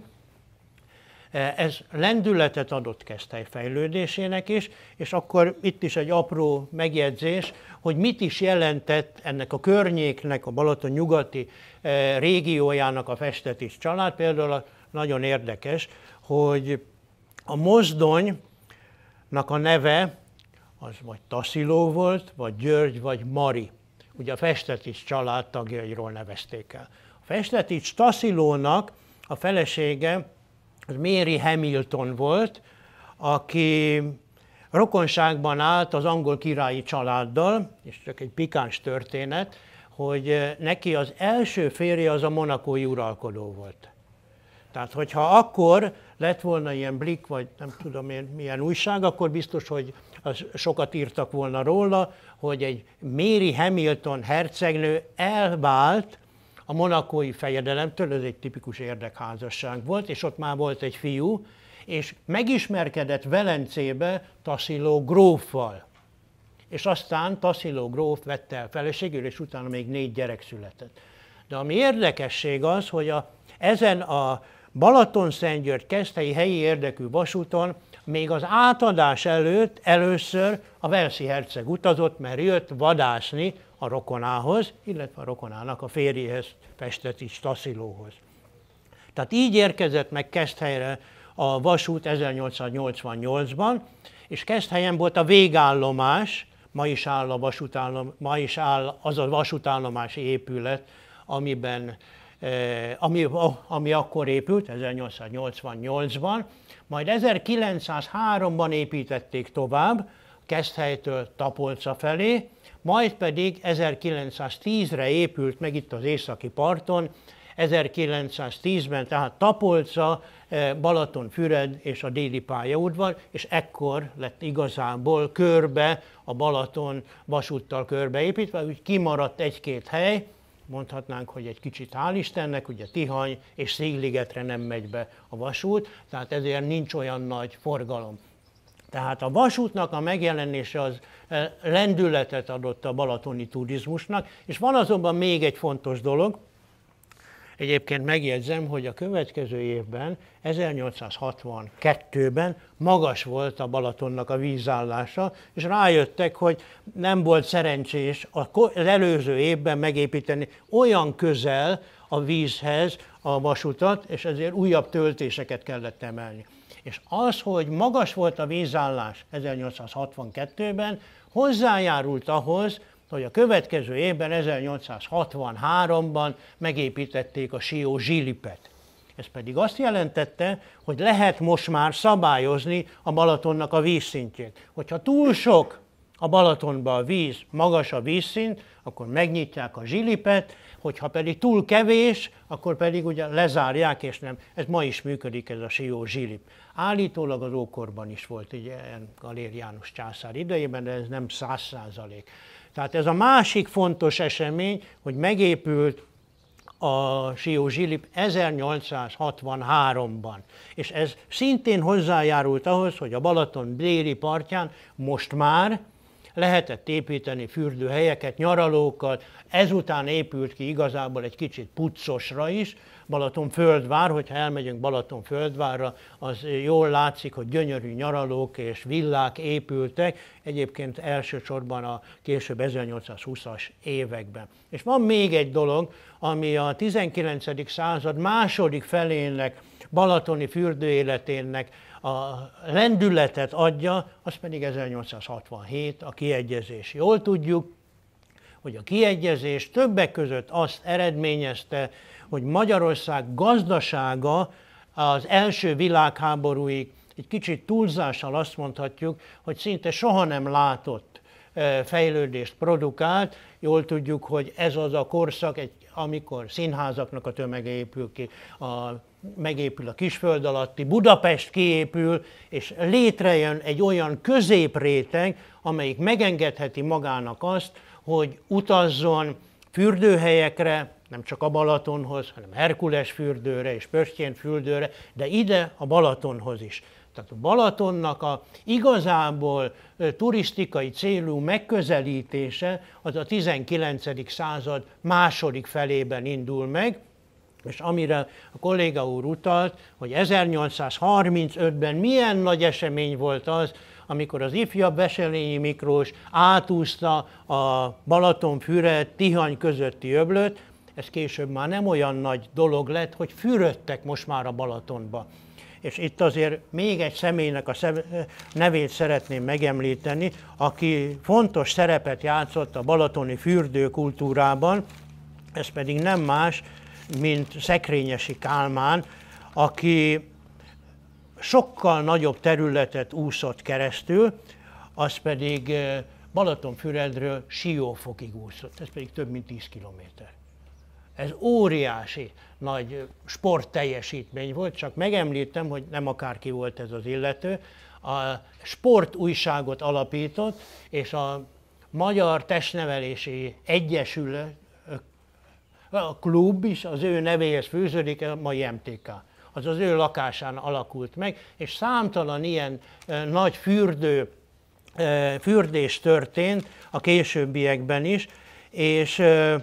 Ez lendületet adott Keszthely fejlődésének is, és akkor itt is egy apró megjegyzés, hogy mit is jelentett ennek a környéknek, a Balaton nyugati régiójának a Festetics család. Például nagyon érdekes, hogy a mozdonynak a neve az vagy Tassilo volt, vagy György, vagy Mari. Ugye a Festetics család tagjairól nevezték el. A Festetics Tassilónak a felesége az Mary Hamilton volt, aki rokonságban állt az angol királyi családdal, és csak egy pikáns történet, hogy neki az első férje az a monakói uralkodó volt. Tehát, hogyha akkor lett volna ilyen Blick, vagy nem tudom én milyen újság, akkor biztos, hogy sokat írtak volna róla, hogy egy Mary Hamilton hercegnő elvált a monakói fejedelemtől, ez egy tipikus érdekházasság volt, és ott már volt egy fiú, és megismerkedett Velencébe Tassilo gróffal. És aztán Tassilo gróf vette el feleségül, és utána még négy gyerek született. De ami érdekesség az, hogy a, ezen a Balatonszentgyörgy-Keszthelyi helyi érdekű vasúton még az átadás előtt először a walesi herceg utazott, mert jött vadászni a rokonához, illetve a rokonának a férjéhez, Festetics Tassilóhoz. Tehát így érkezett meg Keszthelyre a vasút ezernyolcszáznyolcvannyolcban, és Keszthelyen volt a végállomás, ma is áll, a vasútállom, ma is áll az a vasútállomási épület, amiben, eh, ami, ami akkor épült, ezernyolcszáznyolcvannyolcban, majd ezerkilencszázháromban építették tovább, Keszthelytől Tapolca felé, majd pedig ezerkilencszáztízre épült meg itt az északi parton, ezerkilencszáztízben tehát Tapolca, Balatonfüred és a déli pályaudvar, és ekkor lett igazából körbe a Balaton vasúttal körbeépítve, úgy kimaradt egy-két hely, mondhatnánk, hogy egy kicsit hál' Istennek, ugye Tihany és Székligetre nem megy be a vasút, tehát ezért nincs olyan nagy forgalom. Tehát a vasútnak a megjelenése az lendületet adott a balatoni turizmusnak, és van azonban még egy fontos dolog, egyébként megjegyzem, hogy a következő évben, ezernyolcszázhatvankettőben magas volt a Balatonnak a vízállása, és rájöttek, hogy nem volt szerencsés az előző évben megépíteni olyan közel a vízhez a vasutat, és ezért újabb töltéseket kellett emelni. És az, hogy magas volt a vízállás ezernyolcszázhatvankettőben, hozzájárult ahhoz, hogy a következő évben, ezernyolcszázhatvanháromban megépítették a Sió-Zsilipet. Ez pedig azt jelentette, hogy lehet most már szabályozni a Balatonnak a vízszintjét. Hogyha túl sok a Balatonban a víz, magas a vízszint, akkor megnyitják a Zsilipet, hogyha pedig túl kevés, akkor pedig ugye lezárják, és nem. Ez ma is működik, ez a Sió-Zsilip. Állítólag az ókorban is volt ilyen Galér János császár idejében, de ez nem száz százalék. Tehát ez a másik fontos esemény, hogy megépült a Sió-Zsilip ezernyolcszázhatvanháromban. És ez szintén hozzájárult ahhoz, hogy a Balaton déli partján most már lehetett építeni fürdőhelyeket, nyaralókat, ezután épült ki igazából egy kicsit puccosra is, Balatonfürdvár, hogyha elmegyünk Balatonfürdvárra, az jól látszik, hogy gyönyörű nyaralók és villák épültek, egyébként elsősorban a később ezernyolcszázhúszas években. És van még egy dolog, ami a tizenkilencedik század második felének, balatoni fürdőéletének a lendületet adja, az pedig ezernyolcszázhatvanhét, a kiegyezés. Jól tudjuk, hogy a kiegyezés többek között azt eredményezte, hogy Magyarország gazdasága az első világháborúig, egy kicsit túlzással azt mondhatjuk, hogy szinte soha nem látott fejlődést produkált. Jól tudjuk, hogy ez az a korszak, amikor színházaknak a tömege épül ki, a, megépül a kisföld alatti, Budapest kiépül, és létrejön egy olyan középréteg, amelyik megengedheti magának azt, hogy utazzon fürdőhelyekre, nem csak a Balatonhoz, hanem Herkules fürdőre és Pöstyen fürdőre, de ide a Balatonhoz is. Tehát a Balatonnak a igazából turisztikai célú megközelítése az a tizenkilencedik század második felében indul meg, és amire a kolléga úr utalt, hogy ezernyolcszázharmincötben milyen nagy esemény volt az, amikor az ifjabb Wesselényi Miklós átúzta a Balatonfüred-Tihany közötti öblöt, ez később már nem olyan nagy dolog lett, hogy fürödtek most már a Balatonba. És itt azért még egy személynek a nevét szeretném megemlíteni, aki fontos szerepet játszott a balatoni fürdőkultúrában, ez pedig nem más, mint Szekrényesi Kálmán, aki sokkal nagyobb területet úszott keresztül, az pedig Balatonfüredről Siófokig úszott, ez pedig több mint tíz kilométer. Ez óriási nagy sportteljesítmény volt, csak megemlítem, hogy nem akárki volt ez az illető. A sportújságot alapított, és a Magyar Testnevelési Egyesület, a klub is az ő nevéhez fűződik, a mai em té ká. Az az ő lakásán alakult meg, és számtalan ilyen nagy fürdő, fürdés történt a későbbiekben is, és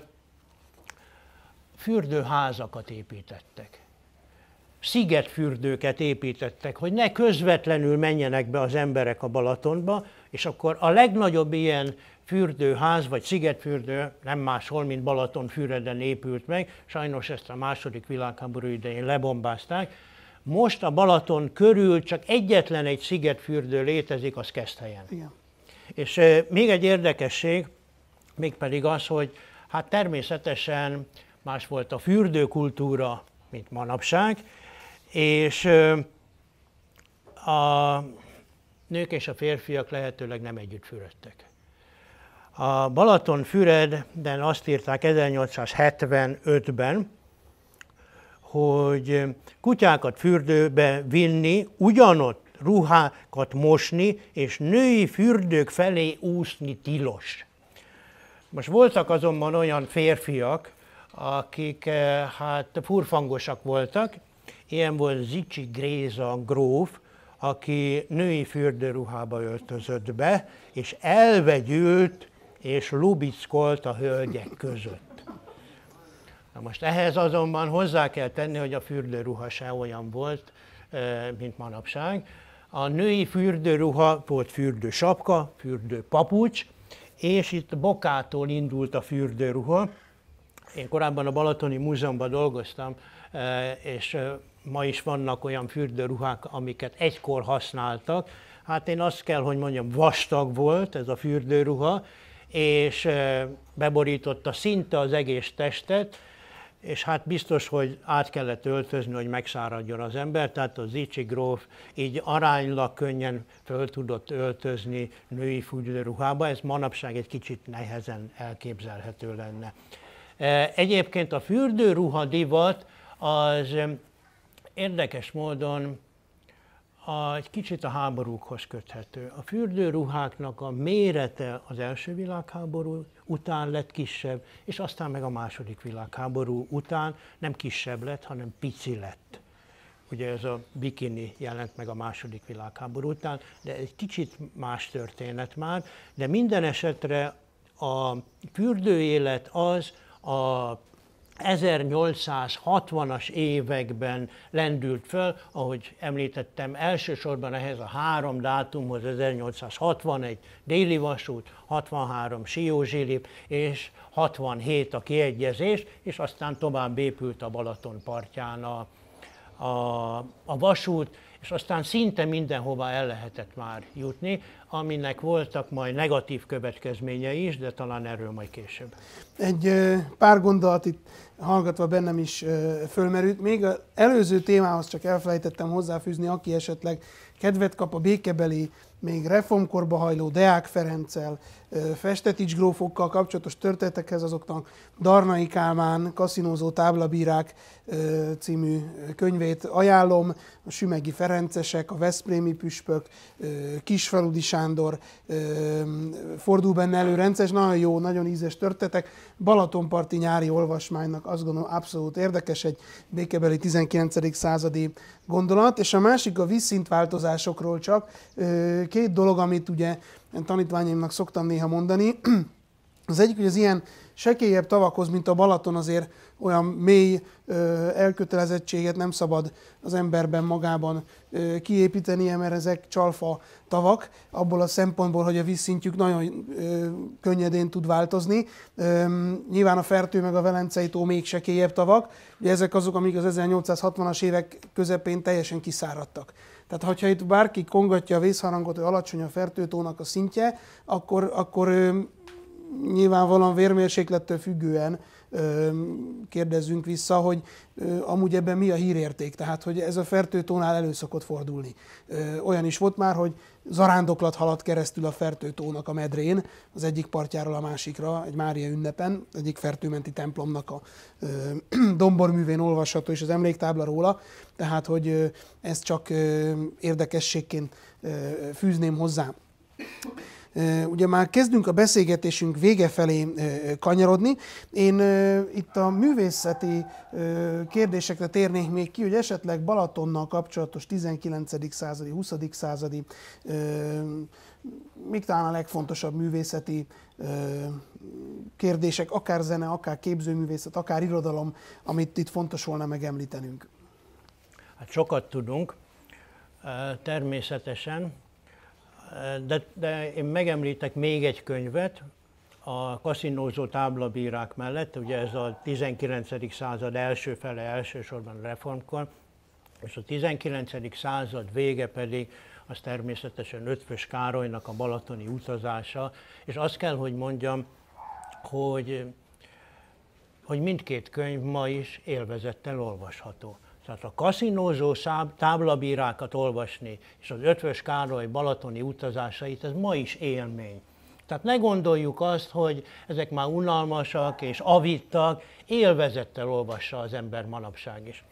fürdőházakat építettek. Szigetfürdőket építettek, hogy ne közvetlenül menjenek be az emberek a Balatonba, és akkor a legnagyobb ilyen fürdőház, vagy szigetfürdő nem máshol, mint Balatonfüreden épült meg, sajnos ezt a második világháború idején lebombázták. Most a Balaton körül csak egyetlen egy szigetfürdő létezik, az Keszthelyen. Igen. És e, még egy érdekesség, mégpedig az, hogy hát természetesen más volt a fürdőkultúra, mint manapság, és e, a nők és a férfiak lehetőleg nem együtt fürödtek. A Balatonfüreden azt írták ezernyolcszázhetvenötben, hogy kutyákat fürdőbe vinni, ugyanott ruhákat mosni, és női fürdők felé úszni tilos. Most voltak azonban olyan férfiak, akik hát furfangosak voltak, ilyen volt Zichy Gréza gróf, aki női fürdőruhába öltözött be, és elvegyült és lubickolt a hölgyek között. Na most ehhez azonban hozzá kell tenni, hogy a fürdőruha se olyan volt, mint manapság. A női fürdőruha volt fürdősapka, fürdőpapucs, és itt bokától indult a fürdőruha. Én korábban a Balatoni Múzeumban dolgoztam, és ma is vannak olyan fürdőruhák, amiket egykor használtak. Hát én azt kell, hogy mondjam, vastag volt ez a fürdőruha, és beborította szinte az egész testet, és hát biztos, hogy át kellett öltözni, hogy megszáradjon az ember, tehát a Zichy gróf így aránylag könnyen föl tudott öltözni női fürdőruhába, ez manapság egy kicsit nehezen elképzelhető lenne. Egyébként a fürdőruha divat az érdekes módon a, egy kicsit a háborúkhoz köthető. A fürdőruháknak a mérete az első világháború után lett kisebb, és aztán meg a második világháború után nem kisebb lett, hanem pici lett. ugye ez a bikini jelent meg a második világháború után, de egy kicsit más történet már, de minden esetre a fürdőélet az a ezernyolcszázhatvanas években lendült föl, ahogy említettem, elsősorban ehhez a három dátumhoz, ezernyolcszázhatvanegy déli vasút, hatvanhárom Siózsilip és hatvanhét a kiegyezés, és aztán tovább épült a Balaton partján a, a, a vasút, és aztán szinte mindenhova el lehetett már jutni, aminek voltak majd negatív következményei is, de talán erről majd később. Egy pár gondolat itt hallgatva bennem is fölmerült. Még az előző témához csak elfelejtettem hozzáfűzni, aki esetleg kedvet kap a békebeli, még reformkorba hajló Deák Ferenccel, Festetics grófokkal kapcsolatos történetekhez, azoknak Darnai Kálmán Kaszinózó táblabírák című könyvét ajánlom, a Sümegi Ferencesek, a Veszprémi Püspök, Kisfaludi Sándor, fordul benne elő Rences, nagyon jó, nagyon ízes történetek. Balatonparti nyári olvasmánynak azt gondolom abszolút érdekes, egy békebeli tizenkilencedik századi gondolat, és a másik a vízszintváltozásokról csak. Két dolog, amit ugye tanítványaimnak szoktam néha mondani. Az egyik, hogy az ilyen sekélyebb tavakhoz, mint a Balaton, azért olyan mély elkötelezettséget nem szabad az emberben magában kiépítenie, mert ezek csalfa tavak, abból a szempontból, hogy a vízszintjük nagyon könnyedén tud változni. Nyilván a Fertő meg a Velencei tó még sekélyebb tavak, ugye ezek azok, amik az ezernyolcszázhatvanas évek közepén teljesen kiszáradtak. Tehát, ha itt bárki kongatja a vészharangot, hogy alacsony a Fertőtónak a szintje, akkor, akkor ö, nyilvánvalóan vérmérséklettől függően ö, kérdezzünk vissza, hogy ö, amúgy ebben mi a hírérték. Tehát, hogy ez a Fertőtónál elő szokott fordulni. Ö, olyan is volt már, hogy zarándoklat haladt keresztül a Fertőtónak a medrén, az egyik partjáról a másikra, egy Mária ünnepen, egyik fertőmenti templomnak a ö, domborművén olvasható, és az emléktábla róla, tehát, hogy ö, ezt csak ö, érdekességként ö, fűzném hozzá. Ugye már kezdünk a beszélgetésünk vége felé kanyarodni. Én itt a művészeti kérdésekre térnék még ki, hogy esetleg Balatonnal kapcsolatos tizenkilencedik századi, huszadik századi, még talán a legfontosabb művészeti kérdések, akár zene, akár képzőművészet, akár irodalom, amit itt fontos volna megemlítenünk. Hát sokat tudunk, természetesen. De, de én megemlítek még egy könyvet, a kaszinózó táblabírák mellett, ugye ez a tizenkilencedik század első fele, elsősorban reformkor, és a tizenkilencedik század vége pedig az természetesen Eötvös Károlynak a balatoni utazása, és azt kell, hogy mondjam, hogy, hogy mindkét könyv ma is élvezettel olvasható. Tehát a kaszinózó táblabírákat olvasni, és az Eötvös Károly balatoni utazásait, ez ma is élmény. Tehát ne gondoljuk azt, hogy ezek már unalmasak és avittak, élvezettel olvassa az ember manapság is.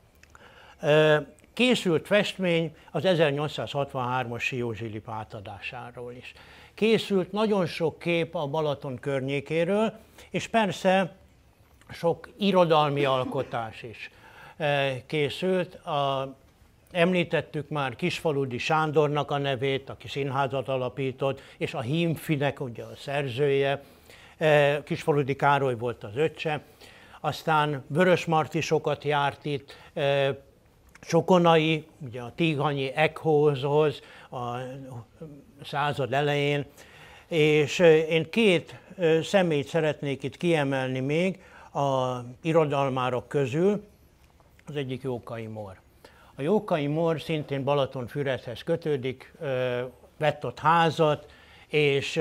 Készült festmény az ezernyolcszázhatvanhármas Siózsilip átadásáról is. Készült nagyon sok kép a Balaton környékéről, és persze sok irodalmi alkotás is készült. A, említettük már Kisfaludi Sándornak a nevét, aki színházat alapított, és a Hímfinek ugye a szerzője, Kisfaludi Károly volt az öccse. Aztán Vörösmarty sokat járt itt, Csokonai, ugye a Tighanyi Ekhózhoz a század elején, és én két személyt szeretnék itt kiemelni még a irodalmárok közül. Az egyik Jókai Mór. A Jókai Mór szintén Balatonfüredhez kötődik, vett ott házat, és,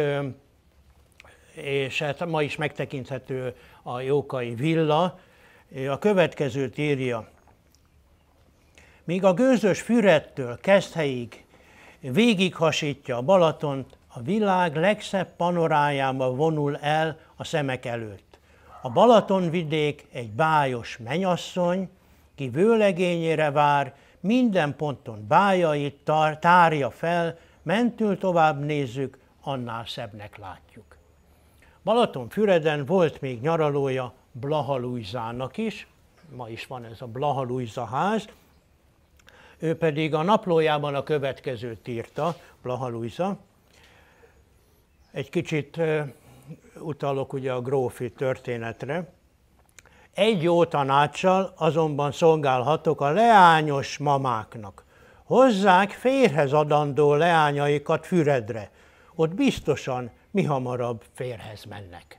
és hát ma is megtekinthető a Jókai villa. A következőt írja: míg a gőzös Füredtől Keszthelyig végighasítja a Balatont, a világ legszebb panorájába vonul el a szemek előtt. A Balatonvidék egy bájos mennyasszony, ki vőlegényére vár, minden ponton bájait tar- tárja fel, mentül tovább nézzük, annál szebbnek látjuk. Balatonfüreden volt még nyaralója Blaha Lujzának is, ma is van ez a Blaha Lujza ház, ő pedig a naplójában a következőt írta, Blaha Lujza. Egy kicsit utalok ugye a grófi történetre. Egy jó tanácssal azonban szolgálhatok a leányos mamáknak. Hozzák férhez adandó leányaikat Füredre. Ott biztosan mihamarabb férhez mennek.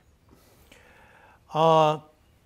A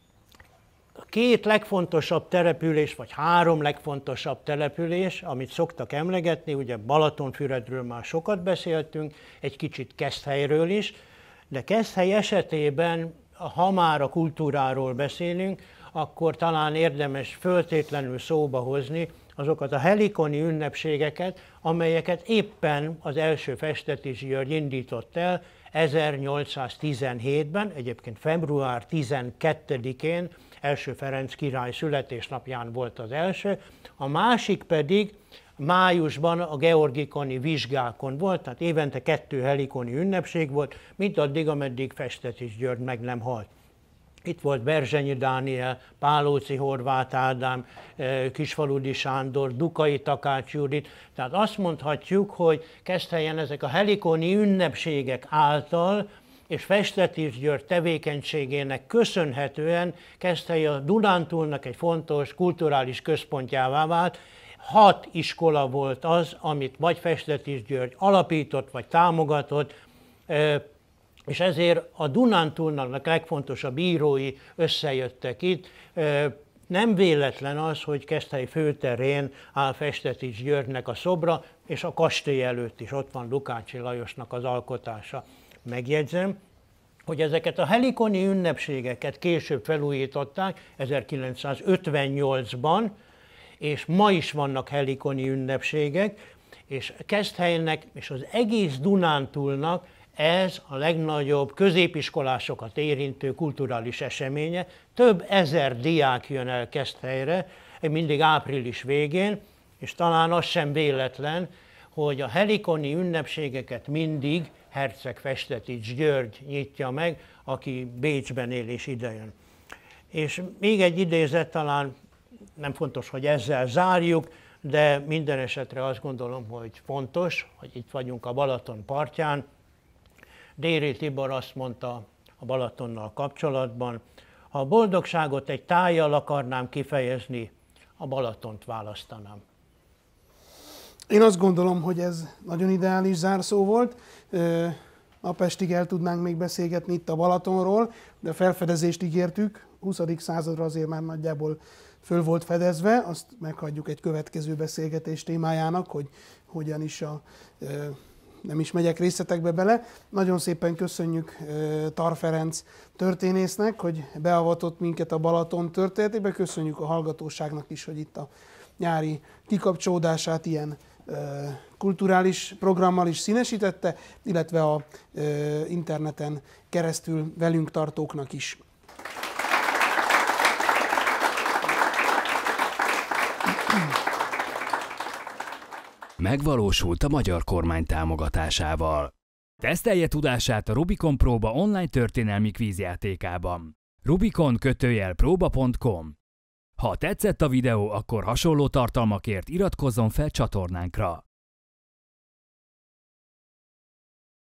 két legfontosabb település, vagy három legfontosabb település, amit szoktak emlegetni, ugye Balatonfüredről már sokat beszéltünk, egy kicsit Keszthelyről is, de Keszthely esetében, ha már a kultúráról beszélünk, akkor talán érdemes föltétlenül szóba hozni azokat a helikoni ünnepségeket, amelyeket éppen az első Festetics György indított el ezernyolcszáztizenhétben, egyébként február tizenkettedikén, első Ferenc király születésnapján volt az első, a másik pedig májusban a georgikoni vizsgákon volt, tehát évente kettő helikoni ünnepség volt, mint addig, ameddig Festetics György meg nem halt. Itt volt Berzsenyi Dániel, Pálóci Horváth Ádám, Kisfaludi Sándor, Dukai Takács Judit. Tehát azt mondhatjuk, hogy Keszthelyen ezek a helikoni ünnepségek által és Festetics György tevékenységének köszönhetően Keszthely a Dunántúlnak egy fontos kulturális központjává vált. Hat iskola volt az, amit vagy Festetics György alapított, vagy támogatott, és ezért a Dunántúlnak legfontosabb írói összejöttek itt. Nem véletlen az, hogy Keszthely főterén áll Festetics Györgynek a szobra, és a kastély előtt is ott van Lukácsi Lajosnak az alkotása. Megjegyzem, hogy ezeket a helikoni ünnepségeket később felújították ezerkilencszázötvennyolcban, és ma is vannak helikoni ünnepségek, és Keszthelynek és az egész Dunántúlnak ez a legnagyobb középiskolásokat érintő kulturális eseménye. Több ezer diák jön el Keszthelyre, mindig április végén, és talán az sem véletlen, hogy a helikoni ünnepségeket mindig herceg Festetics György nyitja meg, aki Bécsben él és idejön. És még egy idézet, talán nem fontos, hogy ezzel zárjuk, de minden esetre azt gondolom, hogy fontos, hogy itt vagyunk a Balaton partján. Déri Tibor azt mondta a Balatonnal kapcsolatban, ha a boldogságot egy tájjal akarnám kifejezni, a Balatont választanám. Én azt gondolom, hogy ez nagyon ideális zárszó volt. Napestig el tudnánk még beszélgetni itt a Balatonról, de a felfedezést ígértük, huszadik századra azért már nagyjából föl volt fedezve, azt meghagyjuk egy következő beszélgetés témájának, hogy hogyan is a... nem is megyek részletekbe bele. Nagyon szépen köszönjük Tar Ferenc történésznek, hogy beavatott minket a Balaton történetébe. Köszönjük a hallgatóságnak is, hogy itt a nyári kikapcsolódását ilyen kulturális programmal is színesítette, illetve a interneten keresztül velünk tartóknak is. Megvalósult a magyar kormány támogatásával. Tesztelje tudását a Rubikon Próba online történelmi kvízjátékában. Rubikon kötőjel próba pont com. Ha tetszett a videó, akkor hasonló tartalmakért iratkozzon fel csatornánkra.